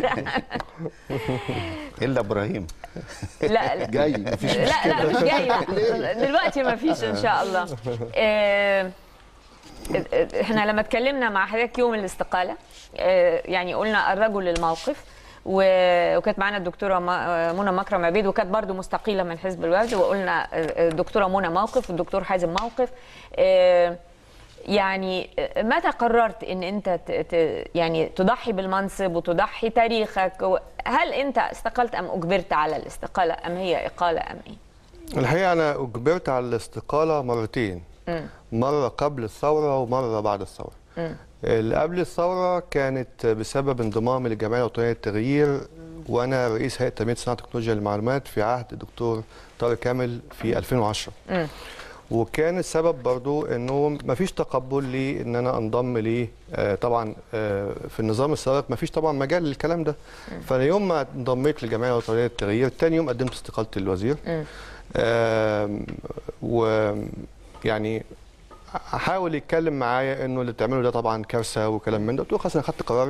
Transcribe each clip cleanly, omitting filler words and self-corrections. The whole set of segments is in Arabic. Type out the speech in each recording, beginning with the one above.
الا ابراهيم. لا جاي مفيش مشكله. لا مش جاي، لا دلوقتي ما فيش ان شاء الله. احنا لما اتكلمنا مع حضرتك يوم الاستقاله يعني قلنا الرجل الموقف، وكانت معانا الدكتوره منى مكرم عبيد، وكانت برضو مستقيله من حزب الوفد، وقلنا الدكتوره منى موقف والدكتور حازم موقف. يعني متى قررت ان انت يعني تضحي بالمنصب وتضحي تاريخك؟ هل انت استقلت ام اجبرت على الاستقاله ام هي اقاله ام ايه؟ الحقيقه انا اجبرت على الاستقاله مرتين. مره قبل الثوره ومره بعد الثوره. اللي قبل الثوره كانت بسبب انضمامي للجمعيه الوطنيه للتغيير، وانا رئيس هيئه تنميه صناعه تكنولوجيا المعلومات في عهد الدكتور طارق كامل في 2010. وكان السبب برضو انه ما فيش تقبل لي ان انا انضم ليه. طبعا في النظام السابق ما فيش طبعا مجال للكلام ده. فانا يوم ما انضميت للجمعيه الوطنيه للتغيير ثاني يوم قدمت استقالتي للوزير. ويعني حاول يتكلم معايا انه اللي بتعمله ده طبعا كارثه وكلام من ده. قلت له خلاص انا خدت قراري.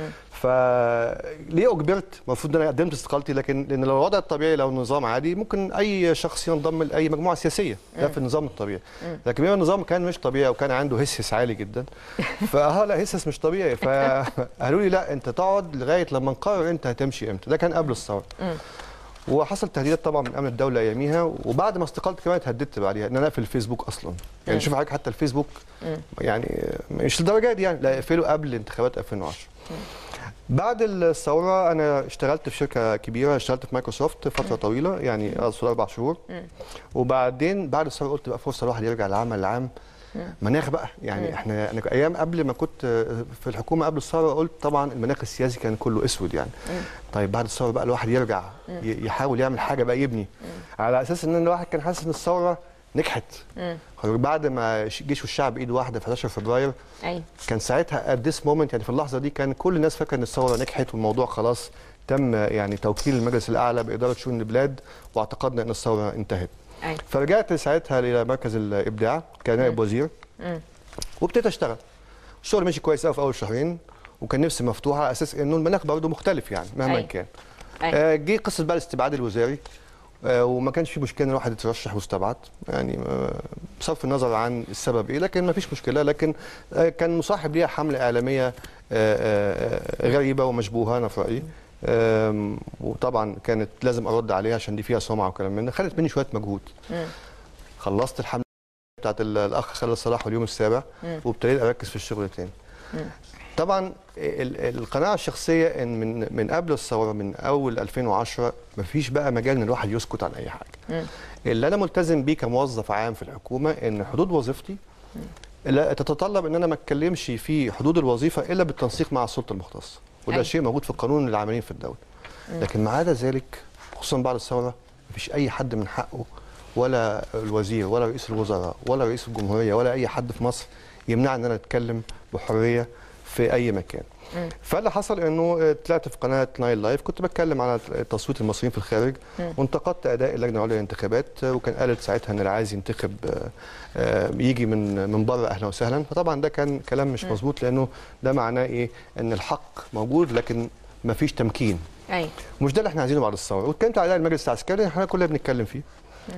فليه اجبرت؟ المفروض ان انا قدمت استقالتي، لان لو الوضع الطبيعي، لو النظام عادي ممكن اي شخص ينضم لاي مجموعه سياسيه، ده في النظام الطبيعي. لكن بما النظام كان مش طبيعي وكان عنده هسس عالي جدا، لا هسس مش طبيعي، فقالوا لي لا انت تقعد لغايه لما نقرر انت هتمشي امتى. ده كان قبل الثوره. وحصل تهديدات طبعا من امن الدوله اياميها، وبعد ما استقلت كمان اتهددت بعديها ان انا اقفل الفيسبوك اصلا. يعني شوف حضرتك حتى الفيسبوك يعني مش للدرجه دي، يعني لا اقفله قبل انتخابات 2010. بعد الثوره انا اشتغلت في شركه كبيره، اشتغلت في مايكروسوفت فتره طويله، يعني اقصد 4 شهور. وبعدين بعد الثوره قلت بقى فرصه الواحد يرجع للعمل العام. مناخ بقى، يعني انا ايام قبل ما كنت في الحكومه قبل الثوره قلت طبعا المناخ السياسي كان كله اسود يعني. طيب بعد الثوره بقى الواحد يرجع يحاول يعمل حاجه بقى، يبني على اساس ان الواحد كان حاسس ان الثوره نجحت. بعد ما الجيش والشعب بايد واحده في 11 فبراير كان ساعتها ات ذس مومنت، يعني في اللحظه دي كان كل الناس فاكره ان الثوره نجحت والموضوع خلاص تم يعني توكيل المجلس الاعلى باداره شؤون البلاد، واعتقدنا ان الثوره انتهت. فرجعت ساعتها الى مركز الابداع كنائب وزير، وابتديت اشتغل. الشغل ماشي كويس قوي في اول شهرين، وكان نفسي مفتوحه على اساس انه المناخ برضه مختلف يعني مهما كان. جه قصه بقى الاستبعاد الوزاري، وما كانش في مشكله ان الواحد يترشح واستبعد، يعني بصرف النظر عن السبب ايه، لكن ما فيش مشكله. لكن كان مصاحب ليها حمله اعلاميه غريبه ومشبوهه انا في رايي. وطبعا كانت لازم ارد عليها عشان دي فيها سمعه وكلام من ده، خدت مني شويه مجهود. خلصت الحمله بتاعت الاخ خالد صلاح واليوم السابع، وابتديت اركز في الشغل تاني. طبعا القناعه الشخصيه ان من قبل الثوره، من اول 2010 مفيش بقى مجال ان الواحد يسكت عن اي حاجه. اللي انا ملتزم بيه كموظف عام في الحكومه ان حدود وظيفتي لا تتطلب ان انا ما اتكلمش في حدود الوظيفه الا بالتنسيق مع السلطه المختصه، وده شيء موجود في القانون للعاملين في الدوله. لكن ما عدا ذلك خصوصا بعد الثوره مفيش اي حد من حقه، ولا الوزير ولا رئيس الوزراء ولا رئيس الجمهوريه ولا اي حد في مصر يمنع ان انا اتكلم بحريه في اي مكان. فاللي حصل انه طلعت في قناه نايل لايف، كنت بتكلم على تصويت المصريين في الخارج، وانتقدت اداء اللجنه العليا للانتخابات، وكان قالت ساعتها ان اللي عايز ينتخب يجي من بره اهلا وسهلا. فطبعا ده كان كلام مش مظبوط، لانه ده معناه ايه؟ ان الحق موجود لكن ما فيش تمكين. مش ده اللي احنا عايزينه بعد الثوره. واتكلمت على المجلس العسكري، احنا كلنا بنتكلم فيه.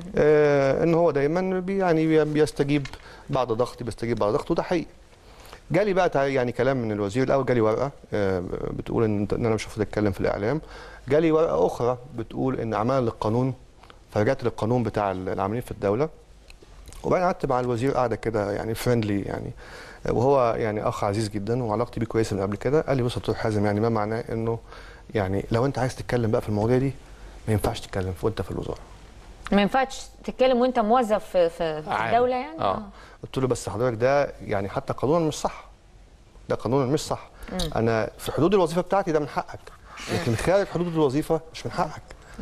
ان هو دايما يعني بيستجيب بعد ضغط، وده حقيقي. جالي بقى يعني كلام من الوزير. الاول جالي ورقه بتقول ان انا مش المفروض اتكلم في الاعلام. جالي ورقه اخرى بتقول ان اعمال للقانون، فرجعت للقانون بتاع العاملين في الدوله. وبعدين قعدت مع الوزير قاعده كده يعني فريندلي، يعني وهو يعني اخ عزيز جدا وعلاقتي بيه كويسه من قبل كده. قال لي بص يا دكتور حازم، يعني ما معناه انه يعني لو انت عايز تتكلم بقى في المواضيع دي ما ينفعش تتكلم وانت في الوزاره. ما ينفعش تتكلم وانت موظف في الدوله يعني؟ قلت له بس حضرتك ده يعني حتى قانونا مش صح. ده قانونا مش صح. انا في حدود الوظيفه بتاعتي ده من حقك، لكن خارج حدود الوظيفه مش من حقك.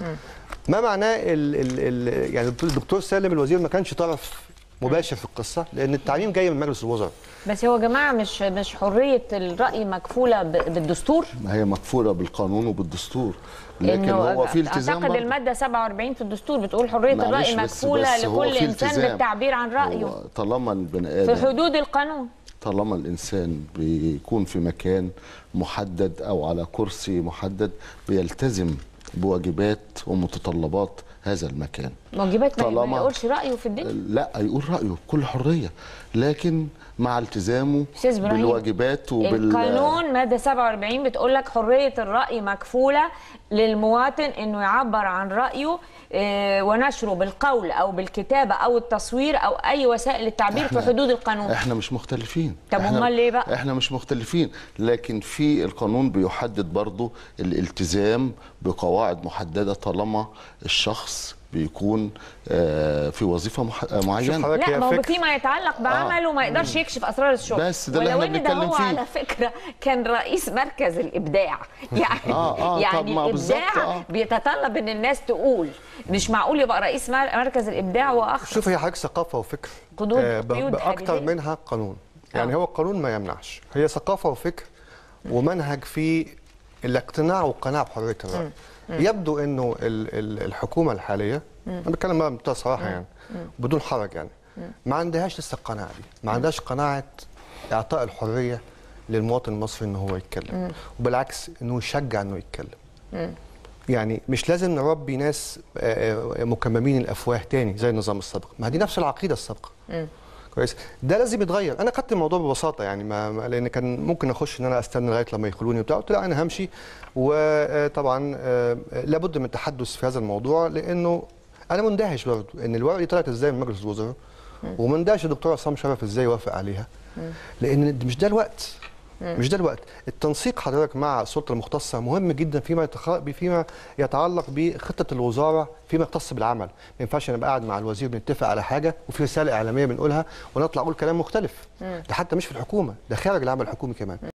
ما معناه يعني الدكتور سالم الوزير ما كانش طرف مباشر في القصه، لان التعليم جاي من مجلس الوزراء. بس هو يا جماعه مش حريه الراي مكفوله بالدستور؟ ما هي مكفوله بالقانون وبالدستور، لكن هو في التزام. اعتقد الماده 47 في الدستور بتقول حريه الراي مكفوله لكل انسان بالتعبير عن رايه طالما البني ادم في حدود القانون. طالما الانسان بيكون في مكان محدد او على كرسي محدد بيلتزم بواجبات ومتطلبات هذا المكان. واجبات ما يقولش رايه في الدنيا؟ لا، يقول رايه بكل حريه، لكن مع التزامه بالواجبات القانون ماده 47 بتقول لك حريه الراي مكفوله للمواطن انه يعبر عن رايه ونشره بالقول او بالكتابه او التصوير او اي وسائل التعبير في حدود القانون. احنا مش مختلفين. طب امال ليه بقى؟ احنا مش مختلفين، لكن في القانون بيحدد برضو الالتزام بقواعد محدده طالما الشخص بيكون في وظيفه معينه. لا، ما هو فيما يتعلق بعمله ما يقدرش يكشف اسرار الشغل. بس ده اللي احنا بنتكلم فيه. على فكره كان رئيس مركز الابداع يعني يعني الابداع بيتطلب ان الناس تقول، مش معقول يبقى رئيس مركز الابداع واخر. شوف، هي حضرتك ثقافه وفكر باكتر منها قانون. يعني هو القانون ما يمنعش، هي ثقافه وفكر ومنهج في الاقتناع والقناعه بحريه الراي. يبدو انه الحكومه الحاليه، انا بتكلم بقى بمنتهى الصراحه يعني بدون حرج، يعني ما عندهاش لسه القناعه دي، ما عندهاش قناعه اعطاء الحريه للمواطن المصري ان هو يتكلم، وبالعكس انه يشجع انه يتكلم. يعني مش لازم نربي ناس مكممين الافواه تاني زي النظام السابق، ما دي نفس العقيده السابقه. كويس، ده لازم يتغير. انا خدت الموضوع ببساطه يعني، لان كان ممكن اخش ان انا استنى لغايه لما يخلوني وبتاع، قلت لا انا همشي. وطبعا لابد من التحدث في هذا الموضوع، لانه انا مندهش برضه ان الورقه دي طلعت ازاي من مجلس الوزراء، ومندهش الدكتور عصام شرف ازاي يوافق عليها، لان مش ده الوقت. مش ده الوقت. التنسيق حضرتك مع السلطه المختصه مهم جدا فيما يتعلق بخطه الوزاره فيما يختص بالعمل. ما ينفعش انا ابقى قاعد مع الوزير بنتفق على حاجه وفي رساله اعلاميه بنقولها ونطلع نقول كلام مختلف. ده حتى مش في الحكومه، ده خارج العمل الحكومي كمان.